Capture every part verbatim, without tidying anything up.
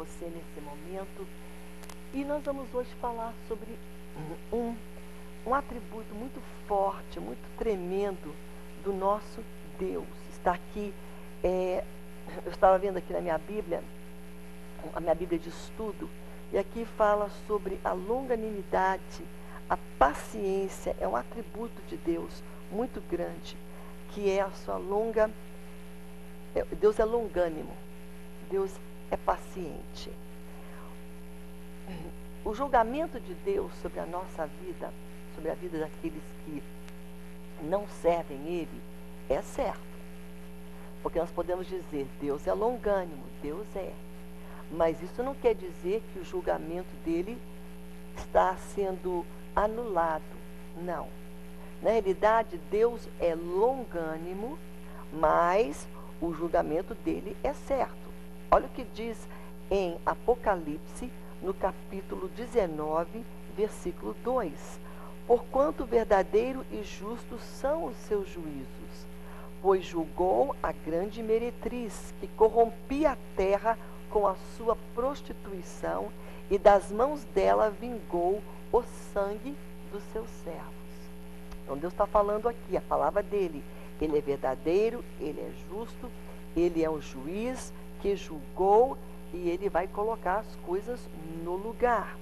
você nesse momento. E nós vamos hoje falar sobre um, um atributo muito forte, muito tremendo do nosso Deus. Está aqui, é, eu estava vendo aqui na minha Bíblia, a minha Bíblia de estudo, e aqui fala sobre a longanimidade, a paciência, é um atributo de Deus muito grande, que é a sua longa... Deus é longânimo, Deus é paciente. O julgamento de Deus sobre a nossa vida, sobre a vida daqueles que não servem Ele, é certo. Porque nós podemos dizer, Deus é longânimo, Deus é. Mas isso não quer dizer que o julgamento dele está sendo anulado. Não. Na realidade, Deus é longânimo, mas o julgamento dele é certo. Olha o que diz em Apocalipse, no capítulo dezenove, versículo dois. Porquanto verdadeiro e justo são os seus juízos, pois julgou a grande meretriz, que corrompia a terra com a sua prostituição, e das mãos dela vingou o sangue dos seus servos. Então Deus está falando aqui, a palavra dele. Ele é verdadeiro, ele é justo, ele é um juiz que julgou e ele vai colocar as coisas no lugar.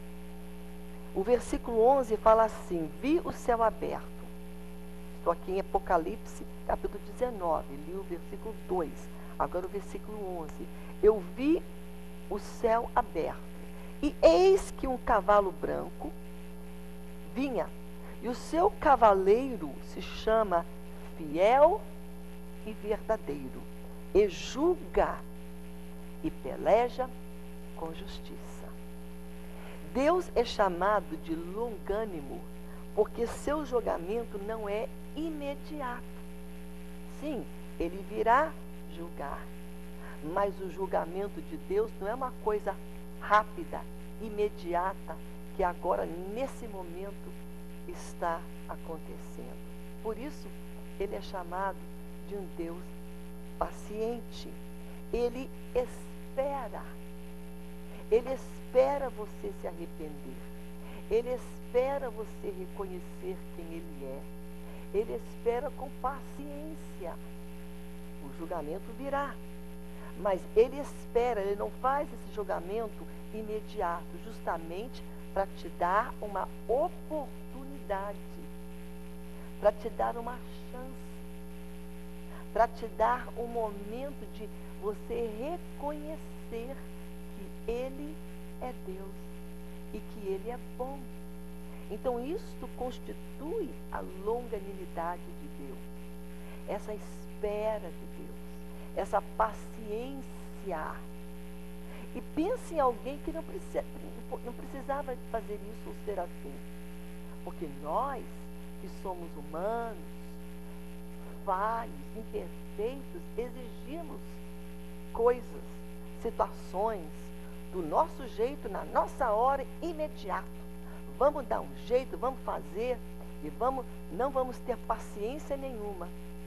O versículo onze fala assim, vi o céu aberto. Estou aqui em Apocalipse, capítulo dezenove, li o versículo dois, agora o versículo onze. Eu vi o céu aberto, e eis que um cavalo branco vinha, e o seu cavaleiro se chama Fiel e Verdadeiro, e julga e peleja com justiça. Deus é chamado de longânimo, porque seu julgamento não é imediato. Sim, ele virá julgar, mas o julgamento de Deus não é uma coisa rápida, imediata, que agora, nesse momento, está acontecendo. Por isso, ele é chamado de um Deus paciente. Ele espera. Ele espera você se arrepender. Ele espera você reconhecer quem ele é. Ele espera com paciência. O julgamento virá. Mas ele espera, ele não faz esse julgamento imediato, justamente para te dar uma oportunidade, para te dar uma chance, para te dar um momento de você reconhecer que ele é Deus e que ele é bom. Então isto constitui a longanimidade de Deus, essa espera de Deus, essa paciência. E pense em alguém que não, precisa, não precisava fazer isso ou ser assim. Porque nós, que somos humanos, falhos, imperfeitos, exigimos coisas, situações, do nosso jeito, na nossa hora, imediato. Vamos dar um jeito, vamos fazer, e vamos, não vamos ter paciência nenhuma.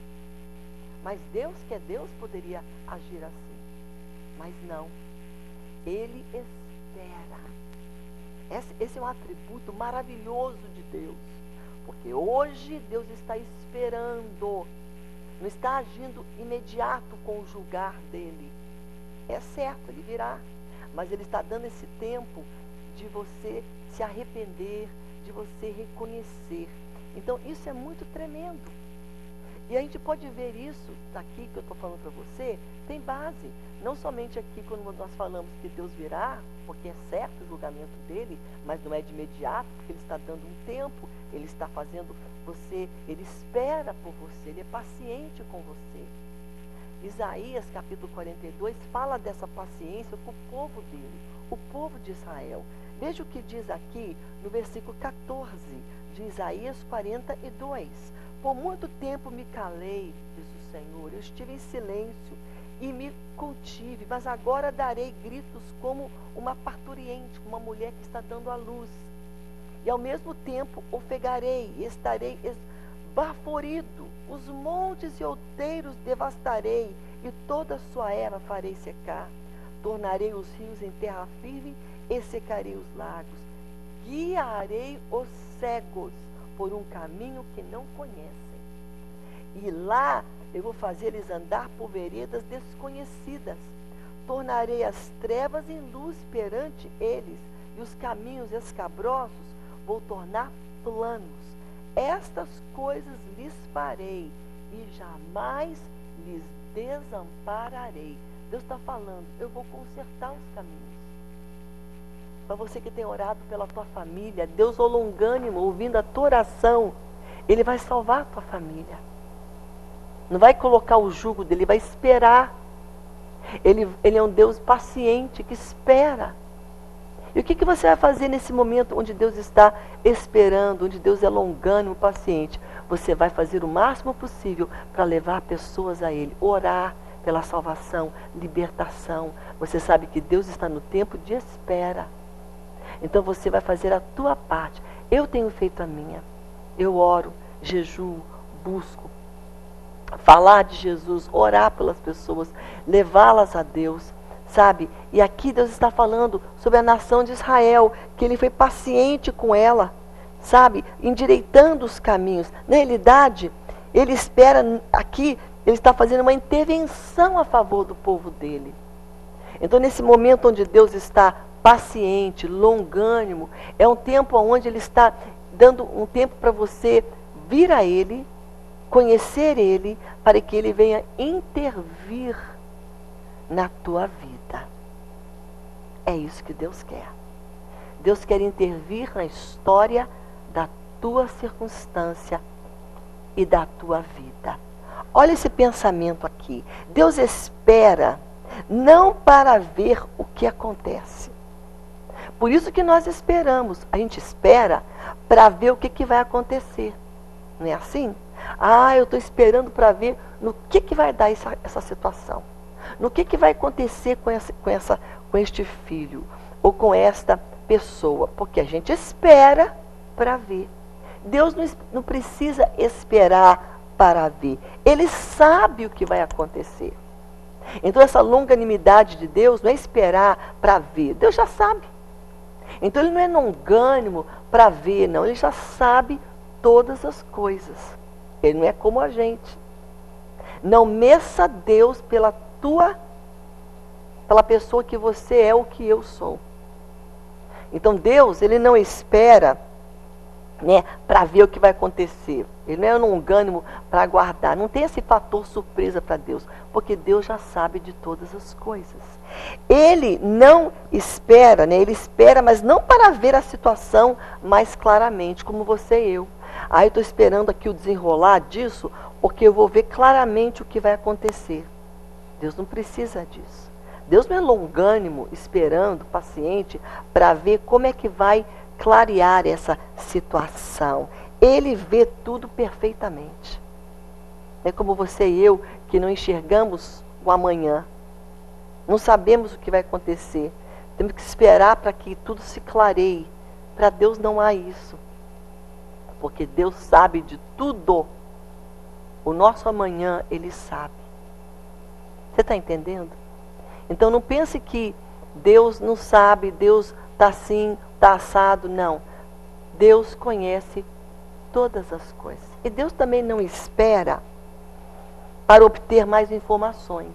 Mas Deus, que é Deus, poderia agir assim. Mas não. Ele espera. Esse, esse é um atributo maravilhoso de Deus. Porque hoje Deus está esperando. Não está agindo imediato com o julgar dele. É certo, ele virá. Mas ele está dando esse tempo de você se arrepender, de você reconhecer. Então isso é muito tremendo. E a gente pode ver isso daqui que eu estou falando para você, tem base. Não somente aqui quando nós falamos que Deus virá, porque é certo o julgamento dele, mas não é de imediato, porque ele está dando um tempo, ele está fazendo você, ele espera por você, ele é paciente com você. Isaías capítulo quarenta e dois fala dessa paciência com o povo dele, o povo de Israel. Veja o que diz aqui no versículo quatorze de Isaías quarenta e dois. Por muito tempo me calei, diz o Senhor, eu estive em silêncio e me contive, mas agora darei gritos como uma parturiente, como uma mulher que está dando à luz. E ao mesmo tempo ofegarei e estarei esbaforido, os montes e outeiros devastarei e toda a sua erva farei secar. tornarei os rios em terra firme e secarei os lagos. Guiarei os cegos por um caminho que não conhecem. E lá eu vou fazer eles andar por veredas desconhecidas. Tornarei as trevas em luz perante eles, e os caminhos escabrosos vou tornar planos. Estas coisas lhes farei, e jamais lhes desampararei. Deus está falando, eu vou consertar os caminhos. Para você que tem orado pela tua família, Deus, o longânimo, ouvindo a tua oração, Ele vai salvar a tua família. Não vai colocar o jugo dele, Ele vai esperar. Ele, ele é um Deus paciente, que espera. E o que, que você vai fazer nesse momento onde Deus está esperando, onde Deus é longânimo, paciente? Você vai fazer o máximo possível para levar pessoas a Ele, orar pela salvação, libertação. Você sabe que Deus está no tempo de espera. Então você vai fazer a tua parte. Eu tenho feito a minha. Eu oro, jejuo, busco falar de Jesus, orar pelas pessoas, levá-las a Deus, sabe? E aqui Deus está falando sobre a nação de Israel, que Ele foi paciente com ela, sabe? Endireitando os caminhos. Na realidade, Ele espera aqui, Ele está fazendo uma intervenção a favor do povo dele. Então, nesse momento onde Deus está paciente, longânimo, é um tempo onde Ele está dando um tempo para você vir a Ele, conhecer Ele, para que Ele venha intervir na tua vida. É isso que Deus quer. Deus quer intervir na história da tua circunstância e da tua vida. Olha esse pensamento aqui. Deus espera não para ver o que acontece. Por isso que nós esperamos. A gente espera para ver o que, que vai acontecer. Não é assim? Ah, eu estou esperando para ver no que, que vai dar essa, essa situação. No que, que vai acontecer com, essa, com, essa, com este filho ou com esta pessoa. Porque a gente espera para ver. Deus não, não precisa esperar para ver. Ele sabe o que vai acontecer. Então essa longanimidade de Deus não é esperar para ver. Deus já sabe. Então Ele não é longânimo para ver, não. Ele já sabe todas as coisas. Ele não é como a gente. Não meça Deus pela tua, pela pessoa que você é ou que eu sou. Então Deus, Ele não espera, né, para ver o que vai acontecer. Ele não é longânimo para aguardar. Não tem esse fator surpresa para Deus, porque Deus já sabe de todas as coisas. Ele não espera, né? Ele espera, mas não para ver a situação mais claramente, como você e eu. Ah, eu estou esperando aqui o desenrolar disso, porque eu vou ver claramente o que vai acontecer. Deus não precisa disso. Deus não é longânimo, esperando, paciente, para ver como é que vai clarear essa situação. Ele vê tudo perfeitamente. É como você e eu, que não enxergamos o amanhã. Não sabemos o que vai acontecer. Temos que esperar para que tudo se clareie. Para Deus não há isso. Porque Deus sabe de tudo. O nosso amanhã, Ele sabe. Você está entendendo? Então não pense que Deus não sabe, Deus está assim, está assado. Não. Deus conhece todas as coisas. E Deus também não espera para obter mais informações.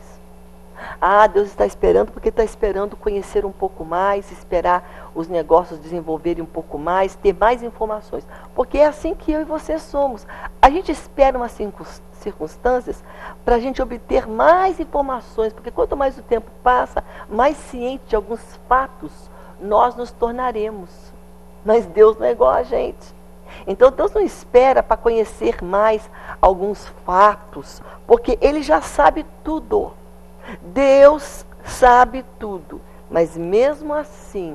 Ah, Deus está esperando porque está esperando conhecer um pouco mais, esperar os negócios desenvolverem um pouco mais, ter mais informações. Porque é assim que eu e você somos. A gente espera umas circunstâncias para a gente obter mais informações, porque quanto mais o tempo passa, mais ciente de alguns fatos nós nos tornaremos. Mas Deus não é igual a gente. Então Deus não espera para conhecer mais alguns fatos, porque Ele já sabe tudo. Deus sabe tudo, mas mesmo assim,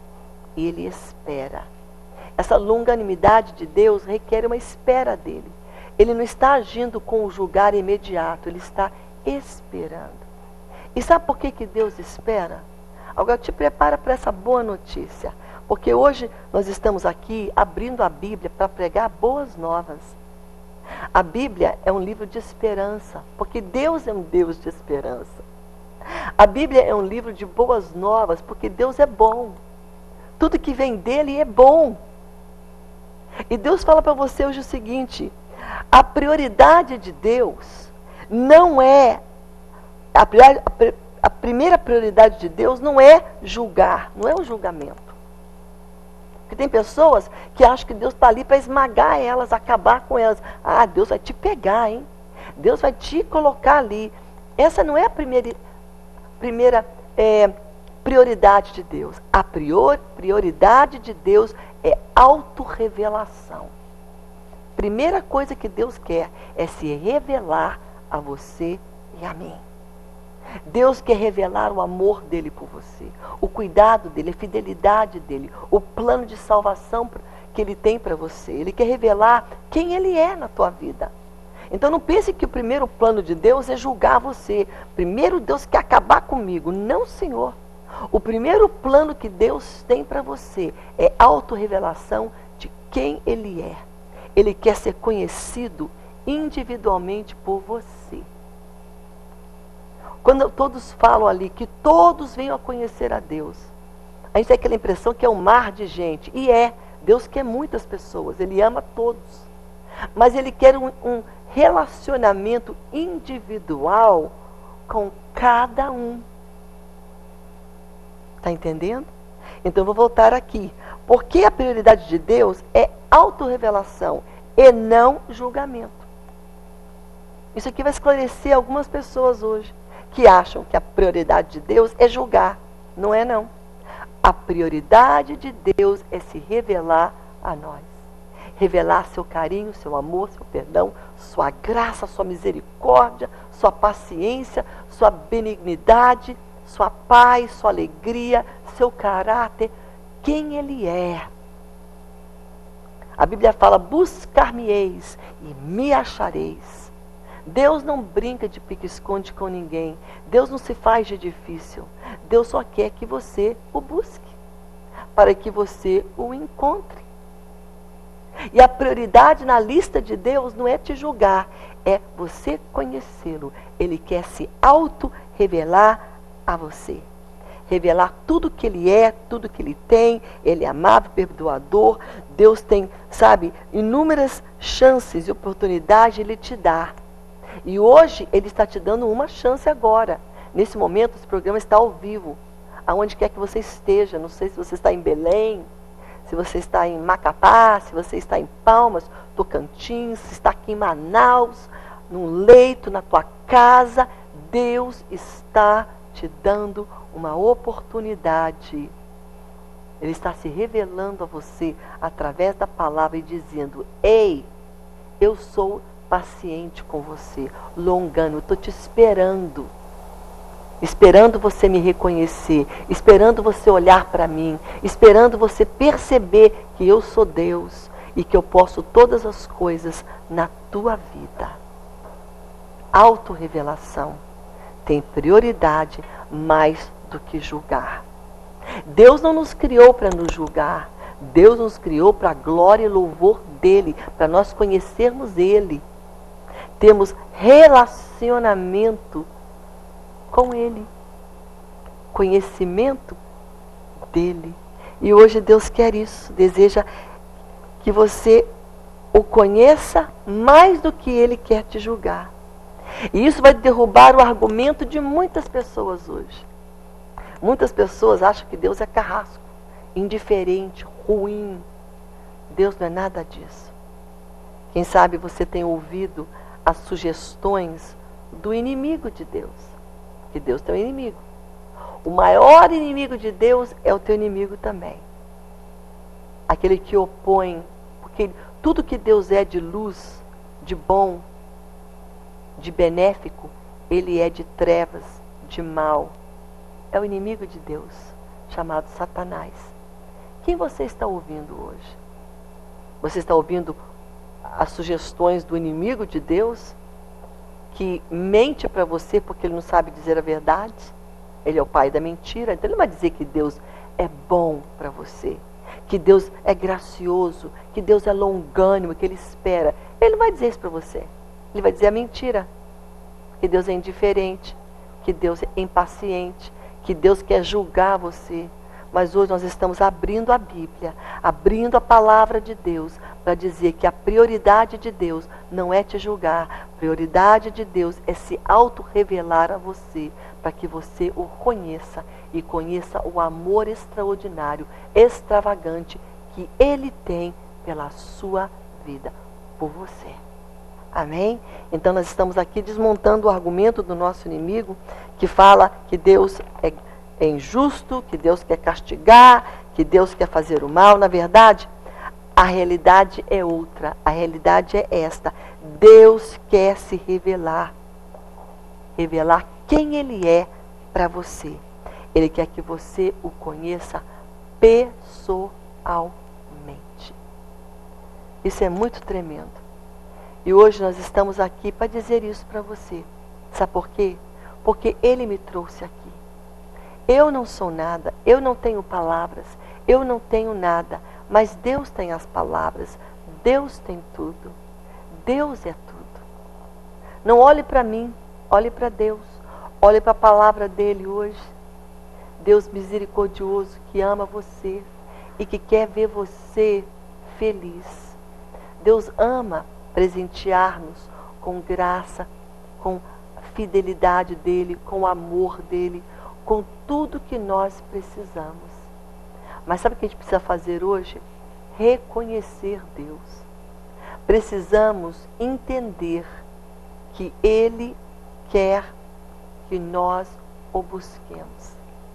Ele espera. Essa longanimidade de Deus requer uma espera dele. Ele não está agindo com o julgar imediato, Ele está esperando. E sabe por que, que Deus espera? Agora te prepara para essa boa notícia, porque hoje nós estamos aqui abrindo a Bíblia para pregar boas novas. A Bíblia é um livro de esperança, porque Deus é um Deus de esperança. A Bíblia é um livro de boas novas, porque Deus é bom. Tudo que vem dele é bom. E Deus fala para você hoje o seguinte: a prioridade de Deus não é, a, a, a primeira prioridade de Deus não é julgar, não é o julgamento. Porque tem pessoas que acham que Deus está ali para esmagar elas, acabar com elas. Ah, Deus vai te pegar, hein? Deus vai te colocar ali. Essa não é a primeira, primeira é, prioridade de Deus. A prior, prioridade de Deus é autorrevelação. Primeira coisa que Deus quer é se revelar a você e a mim. Deus quer revelar o amor dele por você, o cuidado dele, a fidelidade dele, o plano de salvação que ele tem para você. Ele quer revelar quem ele é na tua vida. Então não pense que o primeiro plano de Deus é julgar você. Primeiro Deus quer acabar comigo. Não, Senhor. O primeiro plano que Deus tem para você é autorrevelação de quem ele é. Ele quer ser conhecido individualmente por você. Quando todos falam ali que todos venham a conhecer a Deus, a gente tem aquela impressão que é um mar de gente. E é. Deus quer muitas pessoas. Ele ama todos. Mas ele quer um, um relacionamento individual com cada um. Está entendendo? Então eu vou voltar aqui. Porque a prioridade de Deus é autorrevelação e não julgamento. Isso aqui vai esclarecer algumas pessoas hoje que acham que a prioridade de Deus é julgar. Não é, não. A prioridade de Deus é se revelar a nós. Revelar seu carinho, seu amor, seu perdão, sua graça, sua misericórdia, sua paciência, sua benignidade, sua paz, sua alegria, seu caráter, quem ele é. A Bíblia fala: buscar-me-eis e me achareis. Deus não brinca de pique-esconde com ninguém. Deus não se faz de difícil. Deus só quer que você o busque, para que você o encontre. E a prioridade na lista de Deus não é te julgar, é você conhecê-lo. Ele quer se auto-revelar a você. Revelar tudo que ele é, tudo que ele tem. Ele é amável, perdoador. Deus tem, sabe, inúmeras chances e oportunidades ele te dá. E hoje ele está te dando uma chance agora. Nesse momento, esse programa está ao vivo. Aonde quer que você esteja. Não sei se você está em Belém, se você está em Macapá, se você está em Palmas, Tocantins, se está aqui em Manaus, num leito, na tua casa. Deus está te dando uma oportunidade. Ele está se revelando a você através da palavra e dizendo: ei, eu sou paciente com você, longano, eu estou te esperando. Esperando você me reconhecer, esperando você olhar para mim, esperando você perceber que eu sou Deus e que eu posso todas as coisas na tua vida. Autorrevelação tem prioridade mais do que julgar. Deus não nos criou para nos julgar. Deus nos criou para a glória e louvor dele, para nós conhecermos ele. Temos relacionamento com ele, conhecimento dele. E hoje Deus quer isso, deseja que você o conheça mais do que ele quer te julgar. E isso vai derrubar o argumento de muitas pessoas hoje. Muitas pessoas acham que Deus é carrasco, indiferente, ruim. Deus não é nada disso. Quem sabe você tem ouvido as sugestões do inimigo de Deus. Que Deus tem um inimigo. O maior inimigo de Deus é o teu inimigo também. Aquele que opõe, porque tudo que Deus é de luz, de bom, de benéfico, ele é de trevas, de mal. É o inimigo de Deus, chamado Satanás. Quem você está ouvindo hoje? Você está ouvindo as sugestões do inimigo de Deus, que mente para você porque ele não sabe dizer a verdade? Ele é o pai da mentira. Então ele não vai dizer que Deus é bom para você, que Deus é gracioso, que Deus é longânimo, que ele espera. Ele não vai dizer isso para você. Ele vai dizer a mentira, que Deus é indiferente, que Deus é impaciente, que Deus quer julgar você. Mas hoje nós estamos abrindo a Bíblia, abrindo a palavra de Deus, para dizer que a prioridade de Deus não é te julgar, a prioridade de Deus é se auto-revelar a você, para que você o conheça e conheça o amor extraordinário, extravagante que Ele tem pela sua vida, por você. Amém? Então nós estamos aqui desmontando o argumento do nosso inimigo, que fala que Deus é é injusto, que Deus quer castigar, que Deus quer fazer o mal. Na verdade, a realidade é outra. A realidade é esta. Deus quer se revelar. Revelar quem Ele é para você. Ele quer que você o conheça pessoalmente. Isso é muito tremendo. E hoje nós estamos aqui para dizer isso para você. Sabe por quê? Porque Ele me trouxe aqui. Eu não sou nada, eu não tenho palavras, eu não tenho nada, mas Deus tem as palavras, Deus tem tudo, Deus é tudo. Não olhe para mim, olhe para Deus, olhe para a palavra dEle hoje. Deus misericordioso que ama você e que quer ver você feliz. Deus ama presentear-nos com graça, com fidelidade dEle, com o amor dEle, com tudo que nós precisamos. Mas sabe o que a gente precisa fazer hoje? Reconhecer Deus. Precisamos entender que Ele quer que nós o busquemos.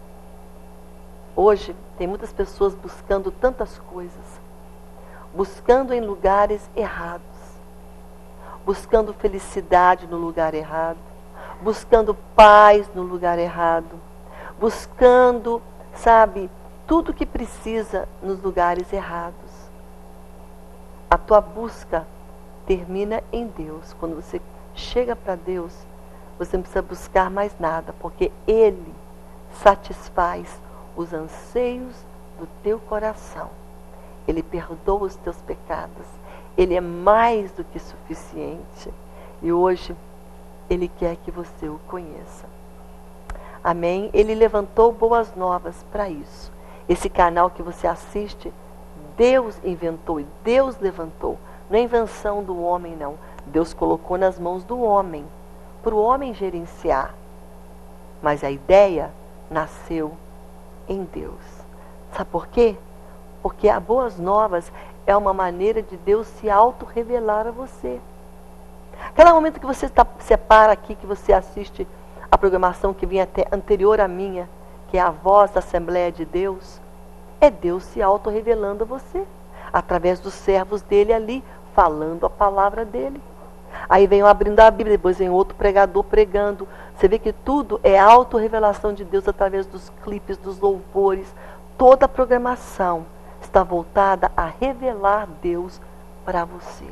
Hoje tem muitas pessoas buscando tantas coisas, buscando em lugares errados, buscando felicidade no lugar errado, buscando paz no lugar errado, buscando, sabe, tudo que precisa nos lugares errados. A tua busca termina em Deus. Quando você chega para Deus, você não precisa buscar mais nada, porque Ele satisfaz os anseios do teu coração. Ele perdoa os teus pecados. Ele é mais do que suficiente. E hoje, Ele quer que você o conheça. Amém? Ele levantou boas novas para isso. Esse canal que você assiste, Deus inventou e Deus levantou. Não é invenção do homem, não. Deus colocou nas mãos do homem, para o homem gerenciar. Mas a ideia nasceu em Deus. Sabe por quê? Porque a Boas Novas é uma maneira de Deus se auto-revelar a você. Cada momento que você tá, separa aqui, que você assiste a programação que vinha até anterior à minha, que é a voz da Assembleia de Deus, é Deus se auto-revelando a você, através dos servos dele ali, falando a palavra dele. Aí vem um abrindo a Bíblia, depois vem outro pregador pregando. Você vê que tudo é auto-revelação de Deus através dos clipes, dos louvores. Toda a programação está voltada a revelar Deus para você.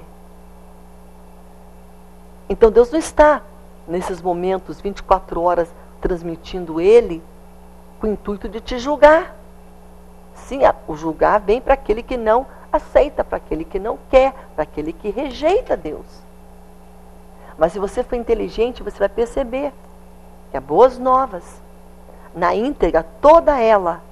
Então Deus não está nesses momentos, vinte e quatro horas, transmitindo Ele com o intuito de te julgar. Sim, o julgar vem para aquele que não aceita, para aquele que não quer, para aquele que rejeita Deus. Mas se você for inteligente, você vai perceber que a Boas Novas, na íntegra, toda ela,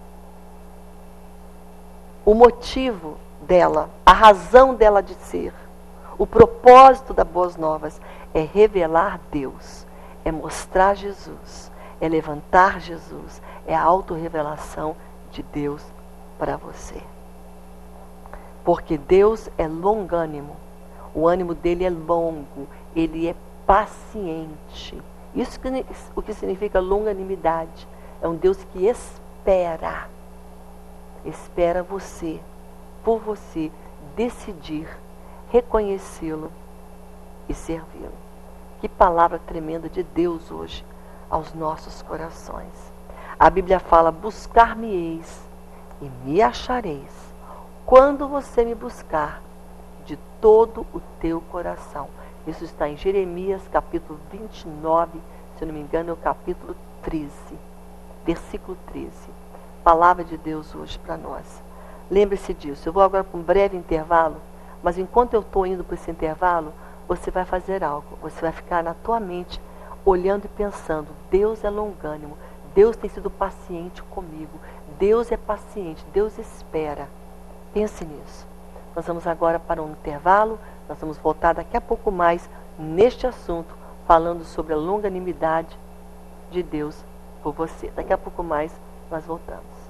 o motivo dela, a razão dela de ser, o propósito da Boas Novas é revelar Deus, é mostrar Jesus, é levantar Jesus, é a autorrevelação de Deus para você. Porque Deus é longânimo, o ânimo dele é longo, ele é paciente. Isso que, o que significa longanimidade. É um Deus que espera, espera você, por você, decidir reconhecê-lo e servi-lo. Que palavra tremenda de Deus hoje aos nossos corações. A Bíblia fala: buscar-me-eis e me achareis, quando você me buscar de todo o teu coração. Isso está em Jeremias capítulo vinte e nove, se eu não me engano é o capítulo treze, versículo treze. Palavra de Deus hoje para nós. Lembre-se disso. Eu vou agora para um breve intervalo, mas enquanto eu estou indo para esse intervalo, você vai fazer algo. Você vai ficar na tua mente olhando e pensando, Deus é longânimo, Deus tem sido paciente comigo, Deus é paciente, Deus espera. Pense nisso. Nós vamos agora para um intervalo, nós vamos voltar daqui a pouco mais neste assunto, falando sobre a longanimidade de Deus por você. Daqui a pouco mais nós voltamos.